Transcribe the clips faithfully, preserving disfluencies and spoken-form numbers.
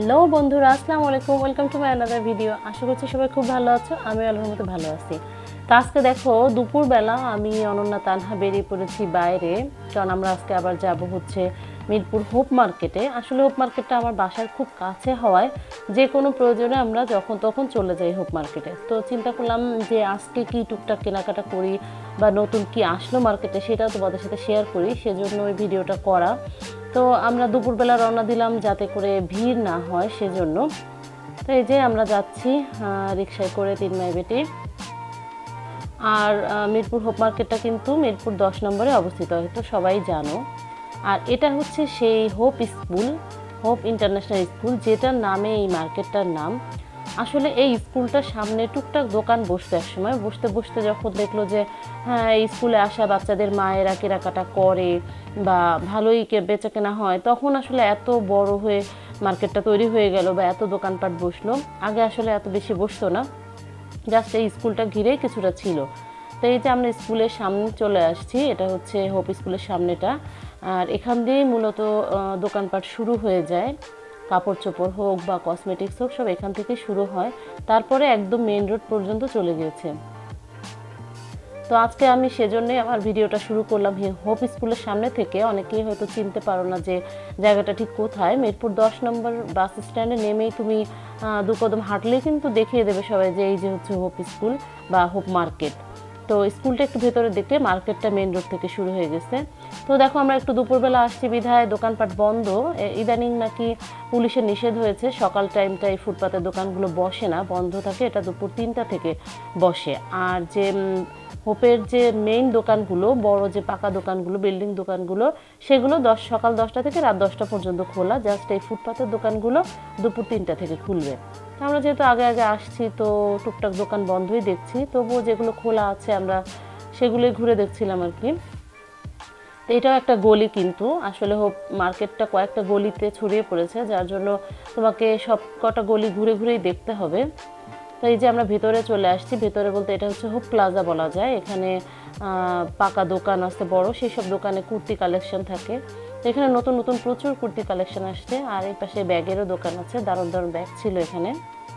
Hello বন্ধুরা, আসসালামু আলাইকুম। Welcome to my another video. আশা করছি সবাই খুব ভালো আছো। আমি আল্লাহর মতো ভালো আছি। তো আজকে দেখো দুপুরবেলা আমি অনন্যা তানহা বেরিয়ে পড়েছি বাইরে, কারণ আমরা আজকে আবার যাব হচ্ছে মিরপুর হোপ মার্কেটে। আসলে হোপ মার্কেটটা আমার বাসার খুব কাছে হওয়ায় যে কোনো প্রয়োজনে আমরা যখন তখন চলে যাই হোপ মার্কেটে। তো চিন্তা করলাম যে আজকে কি টুকটাক কেনাকাটা করি বা নতুন কি আসলো মার্কেটে সেটাও তোমাদের সাথে শেয়ার করি, সেজন্য ওই ভিডিওটা করা। তো আমরা দুপুরবেলা রওনা দিলাম যাতে করে ভিড় না হয় সেজন্য। তো এই যে আমরা যাচ্ছি রিক্সায় করে তিন মাই বেটি। আর মিরপুর হোপ মার্কেটটা কিন্তু মিরপুর দশ নম্বরে অবস্থিত, হয়তো সবাই জানো। আর এটা হচ্ছে সেই hope school, hope international school, যেটার নামে এই মার্কেটটার নাম। আসলে এই স্কুলটার সামনে টুকটাক দোকান বসতো এক সময়। বসতে বসতে যখন দেখলো যে হ্যাঁ এই স্কুলে আসা বাচ্চাদের মায়েরা কেনাকাটা করে বা ভালোই বেচা কেনা হয়, তখন আসলে এত বড় হয়ে মার্কেটটা তৈরি হয়ে গেল বা এত দোকানপাট বসলো। আগে আসলে এত বেশি বসতো না, জাস্ট এই স্কুলটা ঘিরেই কিছুটা ছিল। তো এই যে আমরা স্কুলের সামনে চলে আসছি, এটা হচ্ছে হোপ স্কুলের সামনেটা। আর এখান দিয়েই মূলত দোকানপাট শুরু হয়ে যায়। কাপড় চোপড় হোক বা কসমেটিক্স হোক, সব এখান থেকে শুরু হয়, তারপরে একদম মেইন রোড পর্যন্ত চলে গিয়েছে। তো আজকে আমি সেজন্যই আমার ভিডিওটা শুরু করলাম হোপ স্কুলের সামনে থেকে। অনেকেই হয়তো চিনতে পারো না যে জায়গাটা ঠিক কোথায়। মিরপুর দশ নম্বর বাস স্ট্যান্ডে নেমেই তুমি দু কদম হাঁটলেই কিন্তু দেখিয়ে দেবে সবাই যে এই যে হচ্ছে হোপ স্কুল বা হোপ মার্কেট। তো স্কুলটা একটু ভেতরে দেখলে মার্কেটটা মেন রোড থেকে শুরু হয়ে গেছে। তো দেখো আমরা একটু দুপুরবেলা আসছি বিধায় দোকানপাট বন্ধ। ইদানিং নাকি পুলিশের নিষেধ হয়েছে, সকাল টাইমটাই ফুটপাতের দোকানগুলো বসে না, বন্ধ থাকে। এটা দুপুর তিনটা থেকে বসে। আর যে হোপের যে মেইন দোকানগুলো, বড় যে পাকা দোকানগুলো, বিল্ডিং দোকানগুলো, সেগুলো দশ সকাল দশটা থেকে রাত দশটা পর্যন্ত খোলা। জাস্ট এই ফুটপাতের দোকানগুলো দুপুর তিনটা থেকে খুলবে। আমরা যেহেতু আগে আগে আসছি তো টুকটাক দোকান বন্ধই দেখছি, তবুও যেগুলো খোলা আছে আমরা সেগুলোই ঘুরে দেখছিলাম আর কি। তো এটাও একটা গলি, কিন্তু আসলে হোপ মার্কেটটা কয়েকটা গলিতে ছড়িয়ে পড়েছে, যার জন্য তোমাকে সব কটা গলি ঘুরে ঘুরেই দেখতে হবে। তো এই যে আমরা ভেতরে চলে আসছি। ভেতরে বলতে এটা হচ্ছে হোপ প্লাজা বলা যায়। এখানে পাকা দোকান আছে বড়, সেই সব দোকানে কুর্তি কালেকশন থাকে। তো এখানে নতুন নতুন প্রচুর কুর্তি কালেকশন আসছে। আর এই পাশে ব্যাগেরও দোকান আছে, দারুণ দারুণ ব্যাগ ছিল এখানে।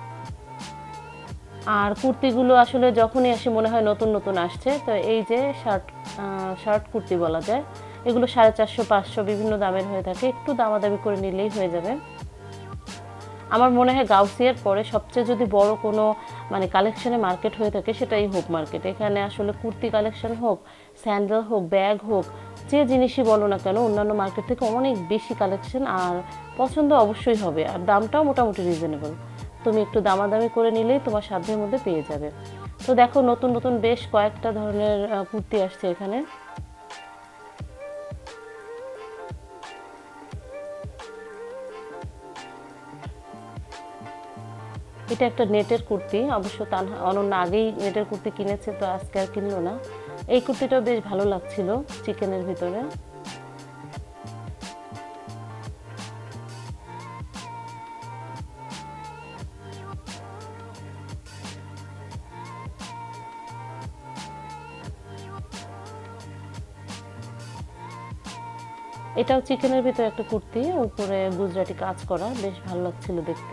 আর কুর্তিগুলো আসলে যখনই আসে মনে হয় নতুন নতুন আসছে। তো এই যে শার্ট শার্ট কুর্তি বলা যায়, এগুলো সাড়ে চারশো পাঁচশো বিভিন্ন দামের হয়ে থাকে, একটু দামাদামি করে নিলেই হয়ে যাবে। আমার মনে হয় গাউসিয়ার পরে সবচেয়ে যদি বড় কোনো মানে কালেকশনে মার্কেট হয়ে থাকে সেটাই হোপ মার্কেট। এখানে আসলে কুর্তি কালেকশন হোক, স্যান্ডেল হোক, ব্যাগ হোক, যে জিনিসই বলো না কেন অন্যান্য মার্কেট থেকে অনেক বেশি কালেকশন। আর পছন্দ অবশ্যই হবে, আর দামটাও মোটামুটি রিজনেবল। তুমি একটু দামাদামি করে নিলেই তোমার সাধ্যের মধ্যে পেয়ে যাবে। তো দেখো নতুন নতুন বেশ কয়েকটা ধরনের কুর্তি আসছে এখানে। এটা একটা নেটের কুর্তি, অবশ্য তানহা অনন্যা আগেই নেটের কুর্তি কিনেছে, তো আজকে আর কিনলো না। এই কুর্তিটাও বেশ ভালো লাগছিল, চিকেনের ভিতরে। এটাও চিকেনের ভিতরে একটা কুর্তি, উপরে গুজরাটি কাজ করা, বেশ ভালো লাগছিল দেখতে।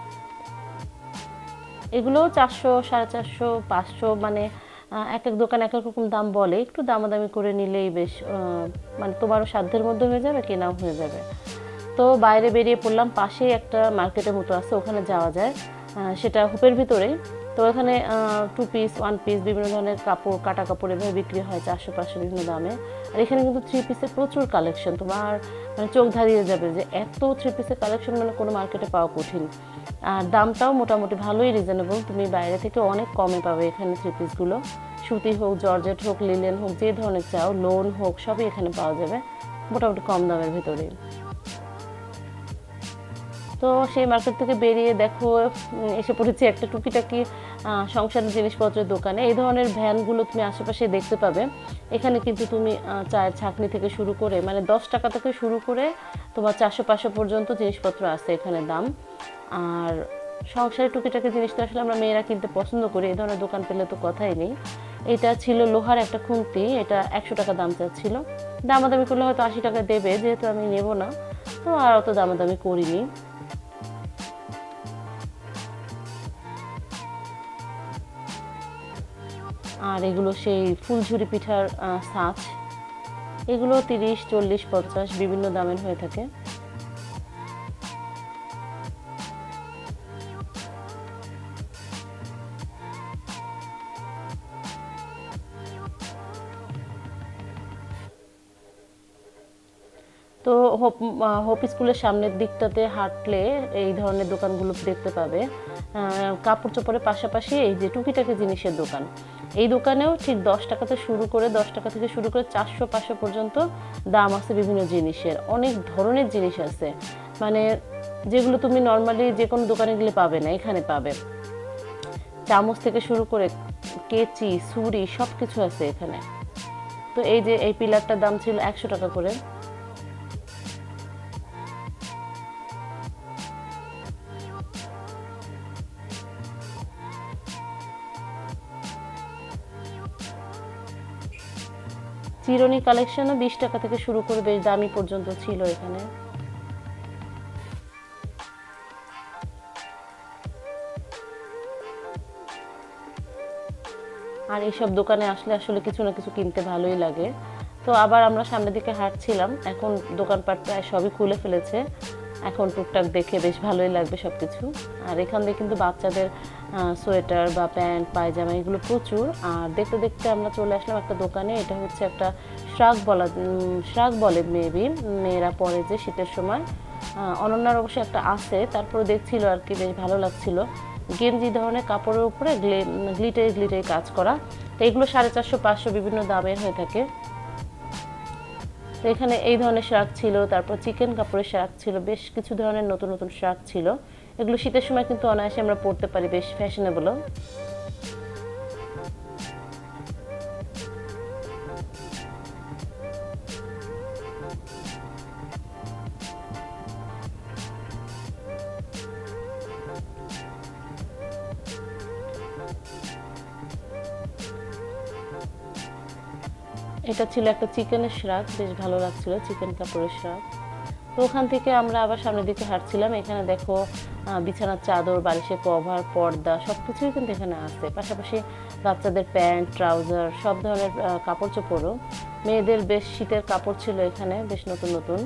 এগুলো চারশো, সাড়ে চারশো, পাঁচশো, মানে এক এক দোকান এক এক রকম দাম বলে। একটু দামাদামি করে নিলেই বেশ মানে তোমারও সাধ্যের মধ্যে হয়ে যাবে, কেনাও হয়ে যাবে। তো বাইরে বেরিয়ে পড়লাম, পাশেই একটা মার্কেটের মতো আছে, ওখানে যাওয়া যায়, সেটা হোপের ভিতরেই। তো ওখানে টু পিস, ওয়ান পিস, বিভিন্ন ধরনের কাপড়, কাটা কাপড় এভাবে বিক্রি হয় চারশো পাঁচশো বিভিন্ন দামে। আর এখানে কিন্তু থ্রি পিসের প্রচুর কালেকশন, তোমার মানে চোখ ধারিয়ে যাবে যে এত থ্রি পিসের কালেকশন মানে কোনো মার্কেটে পাওয়া কঠিন। আর দামটাও মোটামুটি ভালোই রিজনেবল, তুমি বাইরে থেকে অনেক কমে পাবে এখানে থ্রি পিসগুলো। সুতি হোক, জর্জেট হোক, লিলেন হোক, যে ধরনের চাও, লোন হোক, সবই এখানে পাওয়া যাবে মোটামুটি কম দামের ভিতরে। তো সেই মার্কেট থেকে বেরিয়ে দেখো এসে পড়েছি একটা টুকিটাকি সংসারের জিনিসপত্রের দোকানে। এই ধরনের ভ্যানগুলো তুমি আশেপাশে দেখতে পাবে। এখানে কিন্তু তুমি চায়ের ছাঁকনি থেকে শুরু করে মানে দশ টাকা থেকে শুরু করে তোমার চারশো পাঁচশো পর্যন্ত জিনিসপত্র আছে এখানে দাম। আর সংসারের টুকিটাকি জিনিস তো আসলে আমরা মেয়েরা কিনতে পছন্দ করি, এই ধরনের দোকান পেলে তো কথাই নেই। এটা ছিল লোহার একটা খুন্তি, এটা একশো টাকা দাম চাচ্ছিল। দামাদামি করলে হয়তো আশি টাকা দেবে, যেহেতু আমি নেব না তো আর অত দামাদামি করিনি। আর এগুলো সেই ফুলঝুরি পিঠার ছাঁচ, এগুলো তিরিশ চল্লিশ পঞ্চাশ বিভিন্ন দামের হয়ে থাকে। তো হোপ হোপ স্কুলের সামনের দিকটাতে হাঁটলে এই ধরনের দোকানগুলো দেখতে পাবে। কাপড় চোপড়ের পাশাপাশি এই যে টুকিটাকি জিনিসের দোকান, এই দোকানেও ঠিক দশ টাকাতে শুরু করে দশ টাকা থেকে শুরু করে চারশো পাঁচশো পর্যন্ত দাম আছে বিভিন্ন জিনিসের। অনেক ধরনের জিনিস আছে, মানে যেগুলো তুমি নর্মালি যে কোনো দোকানে গেলে পাবে না, এখানে পাবে। চামচ থেকে শুরু করে কেচি ছুরি সব কিছু আছে এখানে। তো এই যে এই পিলারটার দাম ছিল একশো টাকা করে। চিরুনি কালেকশনও বিশ টাকা থেকে শুরু করে বেশ দামি পর্যন্ত ছিল এখানে। আর এইসব দোকানে আসলে আসলে কিছু না কিছু কিনতে ভালোই লাগে। তো আবার আমরা সামনের দিকে হাঁটছিলাম, এখন দোকানপাট প্রায় সবই খুলে ফেলেছে, এখন টুকটাক দেখে বেশ ভালোই লাগবে সব কিছু। আর এখান থেকে কিন্তু বাচ্চাদের সোয়েটার বা প্যান্ট পায়জামা এগুলো প্রচুর। আর দেখতে দেখতে আমরা চলে আসলাম একটা দোকানে, এটা হচ্ছে একটা শ্রাগ বলা শ্রাগ বলে মেবি, মেয়েরা পরে যে শীতের সময়। অনন্যার অবশ্যই একটা আছে, তারপরে দেখছিল আর কি, বেশ ভালো লাগছিল। গেঞ্জি ধরনের কাপড়ের উপরে গ্লিটারি গ্লিটারি কাজ করা, তো এগুলো সাড়ে চারশো পাঁচশো বিভিন্ন দামের হয়ে থাকে। তো এখানে এই ধরনের শার্ট ছিল, তারপর চিকেন কাপড়ের শার্ট ছিল, বেশ কিছু ধরনের নতুন নতুন শার্ট ছিল। এগুলো শীতের সময় কিন্তু অনায়াসে আমরা পরতে পারি, বেশ ফ্যাশনেবলও। এটা ছিল একটা চিকেনের শাক, বেশ ভালো লাগছিল, চিকেন কাপড়ের শাক। তো ওখান থেকে আমরা আবার সামনের দিকে হাঁটছিলাম। এখানে দেখো বিছানার চাদর, বালিশের কভার, পর্দা সব কিছুই কিন্তু এখানে আছে। পাশাপাশি বাচ্চাদের প্যান্ট, ট্রাউজার সব ধরনের কাপড় চোপড়ও। মেয়েদের বেশ শীতের কাপড় ছিল এখানে, বেশ নতুন নতুন।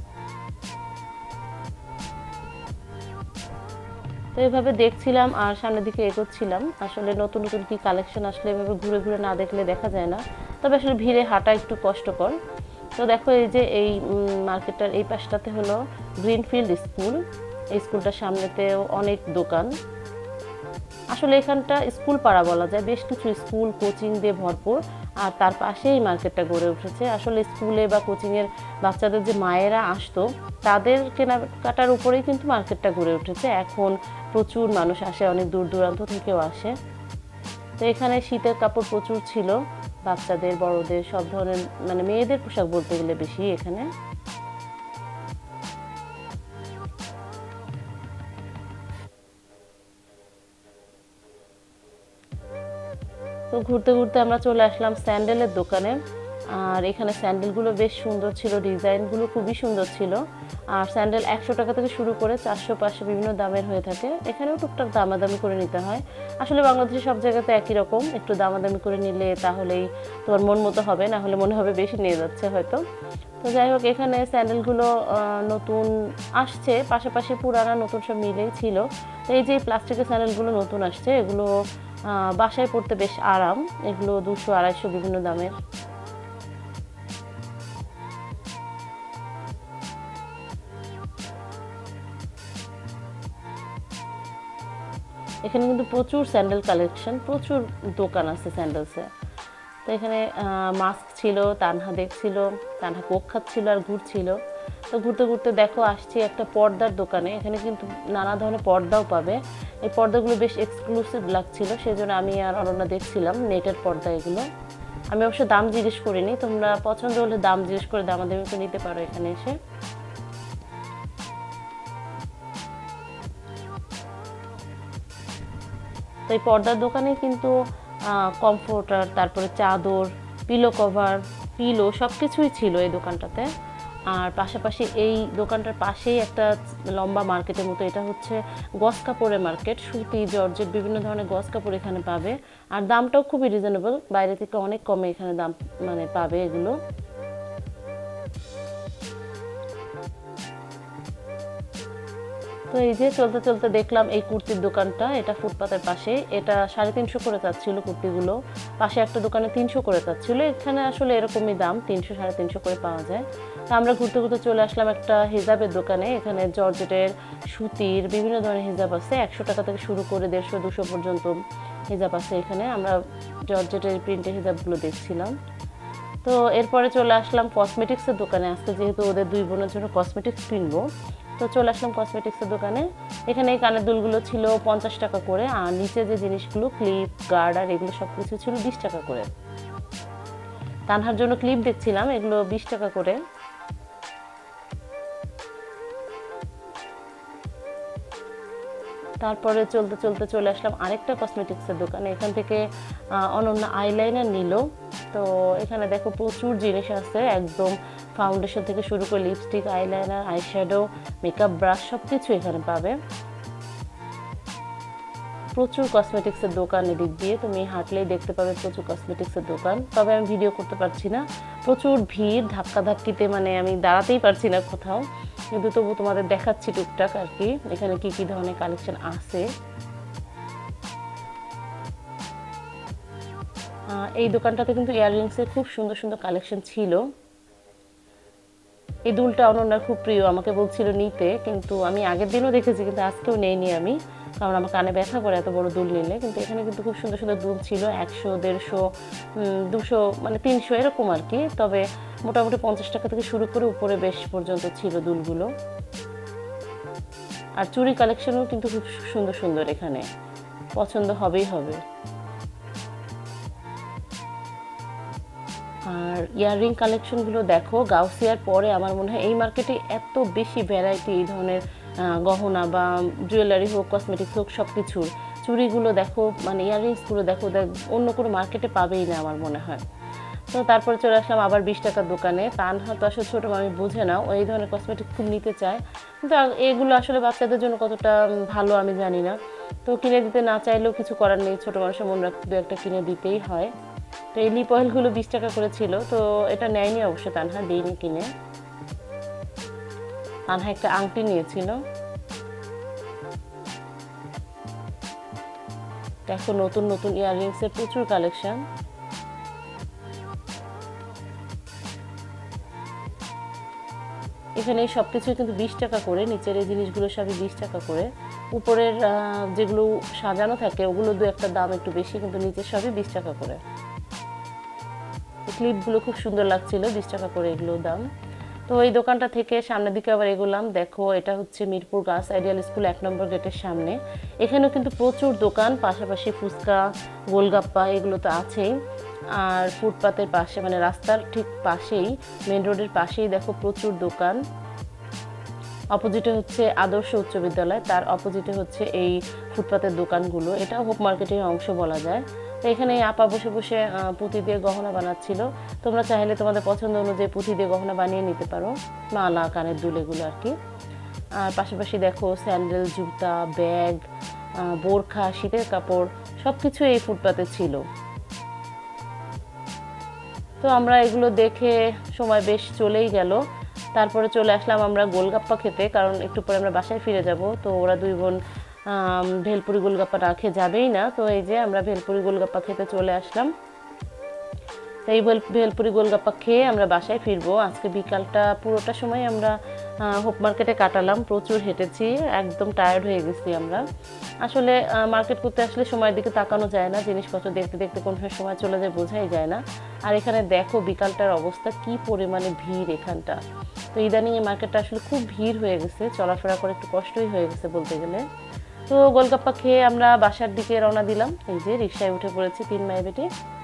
তো এইভাবে দেখছিলাম আর সামনের দিকে এগোচ্ছিলাম। আসলে নতুন নতুন কি কালেকশন আসলে এভাবে ঘুরে ঘুরে না দেখলে দেখা যায় না, তবে আসলে ভিড়ে হাঁটা একটু কষ্টকর। তো দেখো এই যে এই মার্কেটটার এই পাশটাতে হলো গ্রিনফিল্ড স্কুল। এই স্কুলটার সামনেতেও অনেক দোকান। আসলে এখানটা স্কুল পাড়া বলা যায়, বেশ কিছু স্কুল কোচিং দিয়ে ভরপুর। আর তার পাশেই মার্কেটটা গড়ে উঠেছে। আসলে স্কুলে বা কোচিংয়ের বাচ্চাদের যে মায়েরা আসতো, তাদের কেনাকাটার উপরেই কিন্তু মার্কেটটা গড়ে উঠেছে। এখন প্রচুর মানুষ আসে, অনেক দূর দূরান্ত থেকেও আসে। তো এখানে শীতের কাপড় প্রচুর ছিল, বাচ্চাদের বড়দের সব ধরনের, মানে মেয়েদের পোশাক বলতে গেলে বেশি এখানে। তো ঘুরতে ঘুরতে আমরা চলে আসলাম স্যান্ডেলের দোকানে। আর এখানে স্যান্ডেলগুলো বেশ সুন্দর ছিল, ডিজাইনগুলো খুবই সুন্দর ছিল। আর স্যান্ডেল একশো টাকা থেকে শুরু করে চারশো পাঁচশো বিভিন্ন দামের হয়ে থাকে। এখানেও টুকটাক দামাদামি করে নিতে হয়। আসলে বাংলাদেশের সব জায়গাতে একই রকম, একটু দামাদামি করে নিলে তাহলেই তোমার মন মতো হবে, না হলে মনে হবে বেশি নিয়ে যাচ্ছে হয়তো। তো যাই হোক, এখানে স্যান্ডেলগুলো নতুন আসছে, পাশাপাশি পুরানা নতুন সব মিলেই ছিল। তো এই যে প্লাস্টিকের স্যান্ডেলগুলো নতুন আসছে, এগুলো বাসায় পড়তে বেশ আরাম। এগুলো দুশো আড়াইশো বিভিন্ন দামের। এখানে কিন্তু প্রচুর স্যান্ডেল কালেকশন, প্রচুর দোকান আছে স্যান্ডেলসে। তো এখানে মাস্ক ছিল, তানহা দেখছিল, তানহা কোক খাচ্ছিল আর ঘুরছিল। তো ঘুরতে ঘুরতে দেখো আসছি একটা পর্দার দোকানে। এখানে কিন্তু নানা ধরনের পর্দাও পাবে। এই পর্দাগুলো বেশ এক্সক্লুসিভ লাগছিল, সেই জন্য আমি আর অনন্যা দেখছিলাম নেটের পর্দা এগুলো। আমি অবশ্য দাম জিজ্ঞেস করিনি, তোমরা পছন্দ হলে দাম জিজ্ঞেস করে দামাদামি করে নিতে পারো এখানে এসে। তো এই পর্দার দোকানে কিন্তু কমফোর্টার, তারপরে চাদর, পিলো কভার, পিলো সব কিছুই ছিল এই দোকানটাতে। আর পাশাপাশি এই দোকানটার পাশেই একটা লম্বা মার্কেটের মতো, এটা হচ্ছে গস কাপড়ের মার্কেট, সুতি জর্জেট বিভিন্ন ধরনের গস কাপড় এখানে পাবে। আর দামটাও খুবই রিজনেবল, বাইরে থেকে অনেক কমে এখানে দাম মানে পাবে এগুলো। তো এই যে চলতে চলতে দেখলাম এই কুর্তির দোকানটা, এটা ফুটপাতের পাশে, এটা সাড়ে তিনশো করে চাচ্ছিল কুর্তিগুলো, পাশে একটা দোকানে তিনশো করে চাচ্ছিল। এখানে আসলে এরকমই দাম, তিনশো সাড়ে তিনশো করে পাওয়া যায়। তো আমরা ঘুরতে ঘুরতে চলে আসলাম একটা হিজাবের দোকানে। এখানে জর্জেটের সুতির বিভিন্ন ধরনের হিজাব আছে, একশো টাকা থেকে শুরু করে দেড়শো দুশো পর্যন্ত হিজাব আছে এখানে। আমরা জর্জেটের প্রিন্টের হিজাবগুলো দেখছিলাম। তো এরপরে চলে আসলাম কসমেটিক্সের দোকানে। আজকে যেহেতু ওদের দুই বোনের জন্য কসমেটিক্স কিনবো, তো চলে আসলাম কসমেটিক্সের দোকানে। এখানে এই কানের দুলগুলো ছিল পঞ্চাশ টাকা করে, আর নিচে যে জিনিসগুলো ক্লিপ গার্ডার এগুলো সব কিছু ছিল বিশ টাকা করে। তানহার জন্য ক্লিপ দেখছিলাম, এগুলো বিশ টাকা করে। তারপরে চলতে চলতে চলে আসলাম আরেকটা কসমেটিক্সের দোকানে। এখান থেকে অনন্যা আইলাইনার নিল। তো এখানে দেখো প্রচুর জিনিস আছে, একদম ফাউন্ডেশন থেকে শুরু করে lipstick, eyeliner, eyeshadow, makeup brush সব কিছু এখানে পাবে। প্রচুর কসমেটিক্সের দোকান এদিক দিয়ে, তুমি হাঁটলেই দেখতে পাবে প্রচুর কসমেটিক্সের দোকান। তবে আমি ভিডিও করতে পারছি না, প্রচুর ভিড়, ধাক্কা ধাক্কিতে মানে আমি দাঁড়াতেই পারছি না কোথাও, কিন্তু তবু তোমাদের দেখাচ্ছি টুকটাক আর কি এখানে কি কি ধরনের কালেকশন আছে। এই দোকানটাতে কিন্তু ইয়াররিংসের খুব সুন্দর সুন্দর কালেকশন ছিল। এই দুলটা অনন্যার খুব প্রিয়, আমাকে বলছিল নিতে, কিন্তু আমি আগের দিনও দেখেছি কিন্তু আজকেও নেইনি আমি, কারণ আমার কানে ব্যথা করে এত বড় দুল নিলে। কিন্তু এখানে কিন্তু খুব সুন্দর সুন্দর দুল ছিল, একশো দেড়শো দুশো মানে তিনশো এরকম আর কি। তবে মোটামুটি পঞ্চাশ টাকা থেকে শুরু করে উপরে বেশ পর্যন্ত ছিল দুলগুলো। আর চুড়ি কালেকশনও কিন্তু খুব সুন্দর সুন্দর, এখানে পছন্দ হবেই হবে। আর ইয়াররিং কালেকশনগুলো দেখো, গাউসিয়ার পরে আমার মনে হয় এই মার্কেটে এত বেশি ভ্যারাইটি এই ধরনের গহনা বা জুয়েলারি হোক, কসমেটিক্স হোক, সব কিছুর চুড়িগুলো দেখো, মানে ইয়াররিংসগুলো দেখো, অন্য কোনো মার্কেটে পাবেই না আমার মনে হয়। তো তারপরে চলে আসলাম আবার বিশ টাকার দোকানে। তানহা তো আসলে ছোটো আমি বুঝে না, ওই ধরনের কসমেটিক্স খুব নিতে চায়, কিন্তু এগুলো আসলে বাচ্চাদের জন্য কতটা ভালো আমি জানি না। তো কিনে দিতে না চাইলেও কিছু করার নেই, ছোটো মানুষের মনে রাখতে দু একটা কিনে দিতেই হয়। তো এই লিপ অয়েলগুলো বিশ টাকা করে ছিল, তো এটা নেয়নি অবশ্য তানহা, দিইনি কিনে। তানহা একটা আংটি নিয়েছিল। দেখো নতুন নতুন ইয়াররিংসের প্রচুর কালেকশন। এখানে সব কিছুই কিন্তু বিশ টাকা করে, নিচের এই জিনিসগুলো সবই বিশ টাকা করে। উপরের যেগুলো সাজানো থাকে ওগুলো দু একটা দাম একটু বেশি, কিন্তু নিচের সবই বিশ টাকা করে। ক্লিপগুলো খুব সুন্দর লাগছিল, বিশ টাকা করে এগুলো দাম। তো এই দোকানটা থেকে সামনের দিকে আবার এগোলাম। দেখো এটা হচ্ছে মিরপুর গার্লস আইডিয়াল স্কুল এক নম্বর গেটের সামনে। এখানেও কিন্তু প্রচুর দোকান, পাশাপাশি ফুচকা, গোলগাপ্পা এগুলো তো আছেই। আর ফুটপাতের পাশে মানে রাস্তার ঠিক পাশেই, মেন রোডের পাশেই দেখো প্রচুর দোকান। অপোজিটে হচ্ছে আদর্শ উচ্চ বিদ্যালয়, তার অপোজিটে হচ্ছে এই ফুটপাতের দোকানগুলো। এটা হোপ মার্কেটের অংশ বলা যায়। তো এখানে আপা বসে বসে পুঁতি দিয়ে গহনা বানাচ্ছিল। তোমরা চাইলে তোমাদের পছন্দ অনুযায়ী পুঁতি দিয়ে গহনা বানিয়ে নিতে পারো, মালা, কানের দুল এগুলো আর কি। আর পাশাপাশি দেখো স্যান্ডেল, জুতা, ব্যাগ, বোরখা, শীতের কাপড় সব কিছু এই ফুটপাতে ছিল। তো আমরা এগুলো দেখে সময় বেশ চলেই গেল। তারপরে চলে আসলাম আমরা গোলগাপ্পা খেতে, কারণ একটু পরে আমরা বাসায় ফিরে যাব। তো ওরা দুই বোন ভেলপুরি গোলগাপ্পা না খেয়ে যাবেই না। তো এই যে আমরা ভেলপুরি গোলগাপ্পা খেতে চলে আসলাম। তো এই ভেলপুরি গোলগাপ্পা খেয়ে আমরা বাসায় ফিরবো। আজকে বিকালটা পুরোটা সময় আমরা হোপ মার্কেটে কাটালাম, প্রচুর হেঁটেছি, একদম টায়ার্ড হয়ে গেছি আমরা। আসলে মার্কেট করতে আসলে সময়ের দিকে তাকানো যায় না, জিনিসপত্র দেখতে দেখতে কোন সময় চলে যায় বোঝাই যায় না। আর এখানে দেখো বিকালটার অবস্থা কি পরিমাণে ভিড় এখানটা। তো ইদানিং এই মার্কেটটা আসলে খুব ভিড় হয়ে গেছে, চলাফেরা করে একটু কষ্টই হয়ে গেছে বলতে গেলে। তো গোলগাপ্পা খেয়ে আমরা বাসার দিকে রওনা দিলাম। এই যে রিকশায় উঠে পড়েছি তিন মাই বেটি।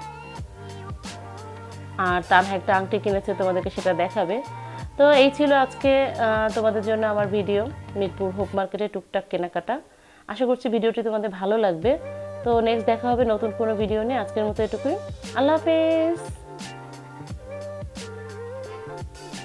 আর তার একটা আংটি কিনেছে, তোমাদেরকে সেটা দেখাবে। তো এই ছিল আজকে তোমাদের জন্য আমার ভিডিও, মিরপুর হোপ মার্কেটে টুকটাক কেনাকাটা। আশা করছি ভিডিওটি তোমাদের ভালো লাগবে। তো নেক্সট দেখা হবে নতুন কোনো ভিডিও নিয়ে। আজকের মতো এটুকুই, আল্লাহ হাফেজ।